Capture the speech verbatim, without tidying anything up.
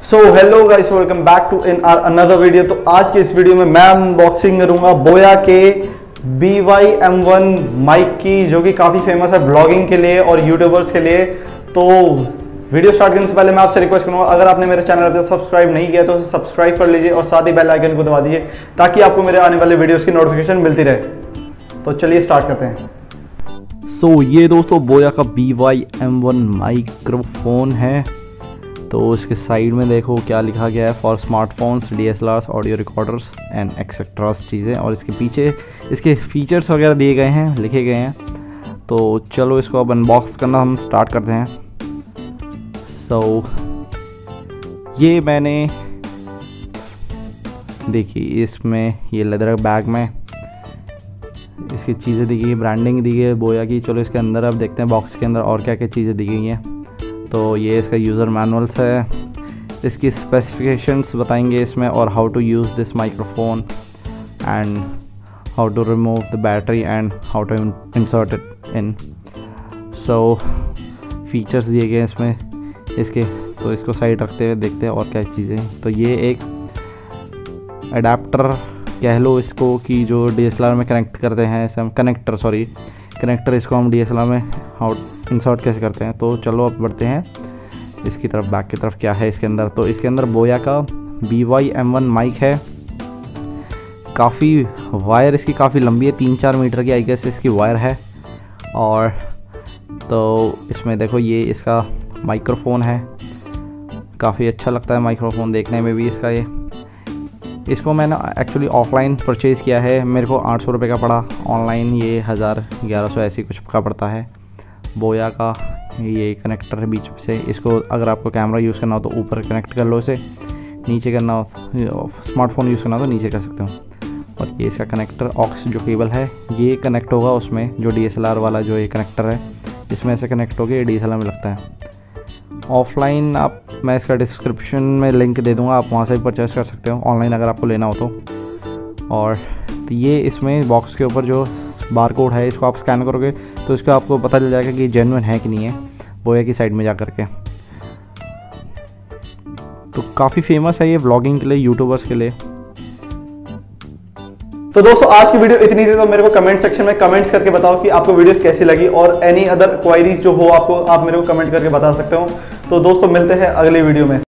So hello guys, welcome back to in our another video. तो आज के इस वीडियो में मैं अनबॉक्सिंग करूंगा बोया के B Y M one mic की, जो कि काफ़ी फेमस है ब्लॉगिंग के लिए और यूट्यूबर्स के लिए। तो वीडियो स्टार्ट करने से पहले मैं आपसे रिक्वेस्ट करूंगा, अगर आपने मेरे चैनल पर सब्सक्राइब नहीं किया तो उसे सब्सक्राइब कर लीजिए और साथ ही बेल आइकन को दबा दीजिए ताकि आपको मेरे आने वाले वीडियोज़ की नोटिफिकेशन मिलती रहे। तो चलिए स्टार्ट करते हैं। सो so, ये दोस्तों बोया का B Y M one microphone है। तो इसके साइड में देखो क्या लिखा गया है, for smartphones, D S L Rs, audio recorders and etceteras चीज़ें। और इसके पीछे इसके फीचर्स वगैरह दिए गए हैं, लिखे गए हैं। तो चलो इसको अब अनबॉक्स करना हम स्टार्ट करते हैं। सो so, ये मैंने देखिए इसमें ये लेदर बैग में इसकी चीज़ें दी गई, ब्रांडिंग दी गई है बोया की। चलो इसके अंदर अब देखते हैं बॉक्स के अंदर और क्या क्या चीज़ें दी गई हैं। तो ये इसका यूज़र मैनुअल्स है, इसकी स्पेसिफिकेशंस बताएंगे इसमें, और how to use this microphone and how to remove the battery and how to insert it in. So features दिए गए हैं इसमें इसके। तो इसको साइड रखते हुए देखते हैं और क्या चीज़ें। तो ये एक अडेप्टर कह लो इसको, कि जो डी एस एल आर में कनेक्ट करते हैं, इसे हम कनेक्टर सॉरी कनेक्टर इसको हम डी एस एल आर में हाउ इंसर्ट कैसे करते हैं। तो चलो अब बढ़ते हैं इसकी तरफ, बैक की तरफ क्या है इसके अंदर। तो इसके अंदर बोया का B Y M one mic है। काफ़ी वायर इसकी काफ़ी लंबी है, तीन चार मीटर की आई गेस इसकी वायर है। और तो इसमें देखो ये इसका माइक्रोफोन है, काफ़ी अच्छा लगता है माइक्रोफोन देखने में भी इसका। ये इसको मैंने एक्चुअली ऑफलाइन परचेज़ किया है, मेरे को आठ सौ रुपये का पड़ा। ऑनलाइन ये हज़ार ग्यारह सौ ऐसी कुछ का पड़ता है। बोया का ये कनेक्टर है बीच से। इसको अगर आपको कैमरा यूज़ करना हो तो ऊपर कनेक्ट कर लो इसे, नीचे करना हो स्मार्टफोन यूज़ करना हो तो नीचे कर सकते हो। और ये इसका कनेक्टर ऑक्स जो केबल है ये कनेक्ट होगा उसमें, जो डी एस एल आर वाला जो ये कनेक्टर है इसमें से कनेक्ट होकर डी एस एल आर में लगता है। ऑफलाइन आप मैं इसका डिस्क्रिप्शन में लिंक दे दूंगा, आप वहाँ से भी परचेस कर सकते हो ऑनलाइन अगर आपको लेना हो तो। और तो ये इसमें बॉक्स के ऊपर जो बार कोड है इसको आप स्कैन करोगे तो इसका आपको पता चल जाएगा कि ये जेन्युइन है कि नहीं है, बोया की साइड में जा कर के। तो काफ़ी फेमस है ये व्लॉगिंग के लिए, यूट्यूबर्स के लिए। तो दोस्तों आज की वीडियो इतनी थी। तो मेरे को कमेंट सेक्शन में कमेंट्स करके बताओ कि आपको वीडियो कैसी लगी, और एनी अदर क्वायरीज जो हो आपको आप मेरे को कमेंट करके बता सकते हो। तो दोस्तों मिलते हैं अगले वीडियो में।